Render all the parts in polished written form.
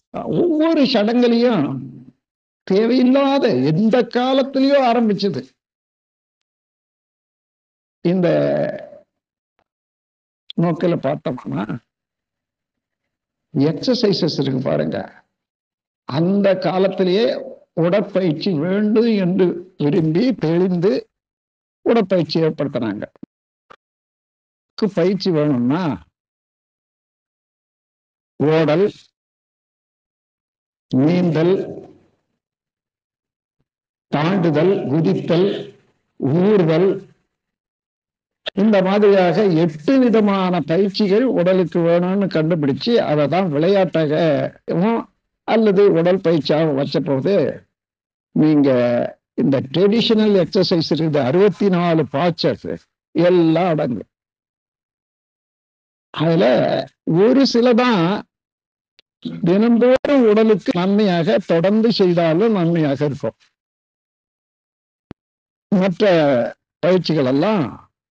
ஒவ்வொரு சடங்குலையும் தேவையில்லாத எந்த காலத்திலயோ ஆரம்பிச்சது. இந்த நோக்கில பார்த்தோம்னா எக்ஸசைசஸ் இருக்கு பாருங்க, அந்த காலத்திலேயே உடற்பயிற்சி வேண்டும் என்று விரும்பி தெளிந்து உடற்பயிற்சி ஏற்படுத்தினாங்க. பயிற்சி வேணும்னா ஓடல், நீந்தல், தாண்டுதல், குதித்தல், ஊர்தல், இந்த மாதிரியாக 8 விதமான பயிற்சிகள் உடலுக்கு வேணும்னு கண்டுபிடிச்சு அதை தான் விளையாட்டாக அல்லது உடல் பயிற்சியாக வச்ச போது நீங்க இந்த ட்ரெடிஷனல் எக்ஸசைஸ் இருக்குது 64 பாச்சர்ஸ் எல்லாம் அடங்கும். அதுல ஒரு சிலதான் தினந்தோறும் உடலுக்கு நன்மையாக தொடர்ந்து செய்தாலும் நன்மையாக இருக்கும். மற்ற பயிற்சிகள் எல்லாம்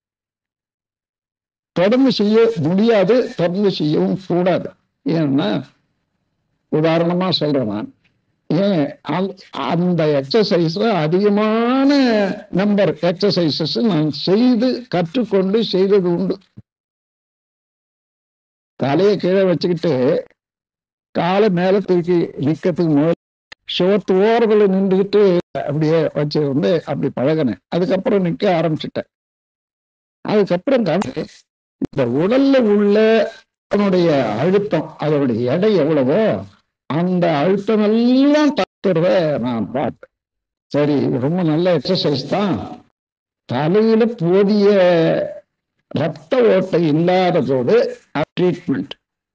தொடர்ந்து செய்ய முடியாது, தொடர்ந்து செய்யவும் கூடாது. ஏன்னா உதாரணமா சொல்றேன், நான் ஏன் அந்த எக்ஸசைஸ்ல அதிகமான நம்பர் எக்ஸசைசஸ் நான் செய்து கற்றுக்கொண்டு செய்தது உண்டு. தலையை கீழே வச்சுக்கிட்டு காலை மேல தூக்கி நிக்கிறதுக்கு முதல் சோத்து ஓரத்துல நின்றுக்கிட்டு அப்படியே வச்சு வந்து அப்படி பழகினேன். அதுக்கப்புறம் நிக்க ஆரம்பிச்சுட்டேன். அதுக்கப்புறம் இந்த உடல்ல உள்ள அதனுடைய அழுத்தம், அதனுடைய எடை எவ்வளவோ அந்த அழுத்தம் எல்லாம் தத்துறத நான் பார்த்தேன். சரி, ரொம்ப நல்ல எக்ஸசைஸ் தான். தலையில போதிய ரத்த ஓட்டை இல்லாத போது ட்ரீட்மெண்ட்,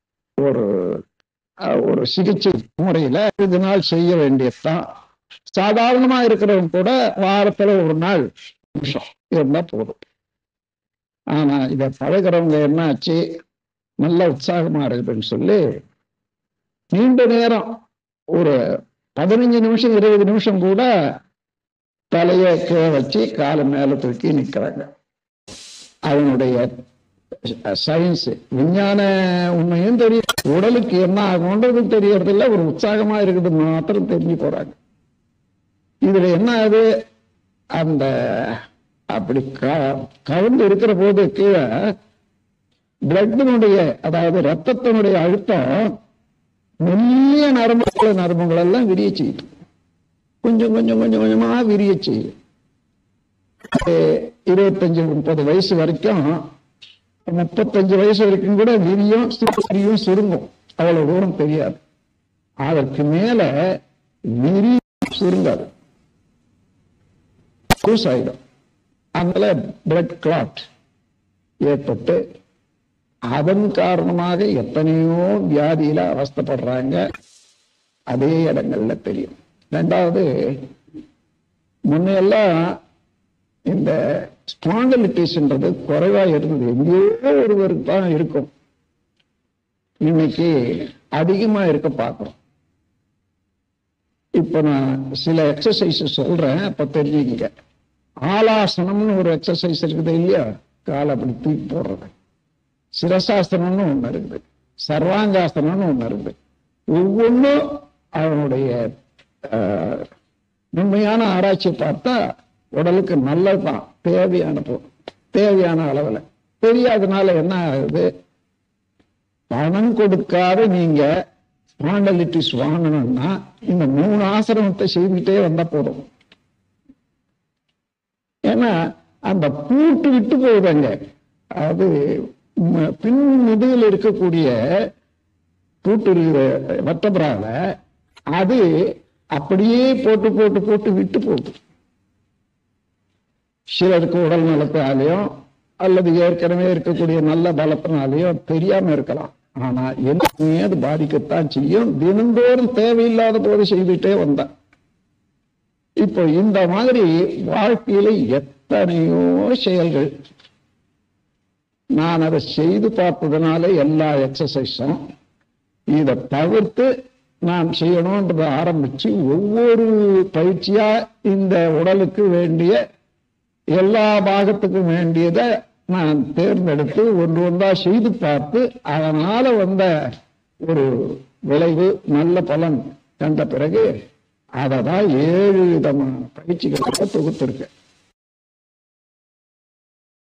ஒரு சிகிச்சை முறையில 5 நாள் செய்ய வேண்டியதுதான். சாதாரணமா இருக்கிறவங்க கூட வாரத்துல 1 நாள் நிமிஷம் இருந்தா போதும். ஆனா இத பழகிறவங்க என்ன ஆச்சு, நல்ல உற்சாகமா இருக்குதுன்னு சொல்லி நீண்ட நேரம் ஒரு 15 நிமிஷம் 20 நிமிஷம் கூட தலையை கீழே வச்சு காலை மேல தூக்கி நிற்கிறாங்க. அதனுடைய சயின்ஸ் விஞ்ஞான உண்மையும் தெரியும், உடலுக்கு என்ன ஆகும்ன்றது தெரியறதில்ல, ஒரு உற்சாகமா இருக்குது மாத்திரம் தெரிஞ்சு போறாங்க. இதுல என்ன ஆகுது, அந்த அப்படி கலந்து இருக்கிற போது கீழே பிளட்டினுடைய, அதாவது ரத்தத்தினுடைய அழுத்தம் மெல்லிய நரம்புகள் எல்லாம் விரிய செய்யுது. கொஞ்சம் கொஞ்சம் கொஞ்சம் கொஞ்சமா விரிய செய்யும். 25-30 வயசு வரைக்கும், 35 வயசு வரைக்கும் கூட விரியும் சுருங்கும், அவ்வளவு தூரம் தெரியாது. அதற்கு மேல விரி சுருங்காது, ஆயிடும். அதனால பிளட் கிளாட் ஏற்பட்டு அதன் காரணமாக எத்தனையோ வியாதியில அவஸ்தைப்படுறாங்க. அதே இடங்கள்ல தெரியும். 2வது, முன்னையெல்லாம் இந்த ஸ்பாண்டலிட்டிஸ்ன்றது குறைவா இருந்தது, எங்கேயோ ஒருவருக்கு தான் இருக்கும். இன்னைக்கு அதிகமா இருக்க பார்க்கிறோம். இப்ப நான் சில எக்ஸசைஸ் சொல்றேன், அப்ப தெரிஞ்சுக்கங்க. ஆலாசனம்னு ஒரு எக்ஸசைஸ் இருக்குது இல்லையா, காலை அப்படி தூக்கி போடுறது. சிரசாசனம்னு ஒண்ணு இருக்குது, சர்வாங்காசனம்னு ஒண்ணு இருக்குது. ஒவ்வொன்றும் அவனுடைய உண்மையான ஆராய்ச்சியை பார்த்தா உடலுக்கு நல்லதுதான், தேவையான அளவுல. தெரியாதனால என்ன ஆகுது, பணம் கொடுக்காத நீங்க ஸ்பாண்டலிட்டிஸ் வாங்கணும்னா இந்த 3 ஆசனத்தை செய்துக்கிட்டே வந்தா போதும். ஏன்னா அந்த பூட்டு விட்டு போகுதுங்க. அது பின் முதுகில் இருக்கக்கூடிய பூட்டு வட்டபுறால அது அப்படியே போட்டு போட்டு போட்டு விட்டு போகுது. சிலருக்கு உடல் நலத்தினாலையும் அல்லது ஏற்கனவே இருக்கக்கூடிய நல்ல பலத்தினாலையும் தெரியாம இருக்கலாம். ஆனா என்னைக்குமே அது பாதிக்கத்தான் செய்யும். தினந்தோறும் தேவையில்லாத போது செய்துட்டே வந்தேன். இப்போ இந்த மாதிரி வாழ்க்கையில எத்தனையோ செயல்கள் நான் அதை செய்து பார்த்ததுனால எல்லா எக்ஸசைஸும் இதை தவிர்த்து நான் செய்யணும்ன்றதை ஆரம்பிச்சு ஒவ்வொரு பயிற்சியா இந்த உடலுக்கு வேண்டிய எல்லா பாகத்துக்கும் வேண்டியதை நான் தேர்ந்தெடுத்து ஒன்றா செய்து பார்த்து அதனால வந்த ஒரு விளைவு நல்ல பலன் கண்ட பிறகு அதை தான் 7 விதமான பயிற்சிகளை தொகுத்திருக்க.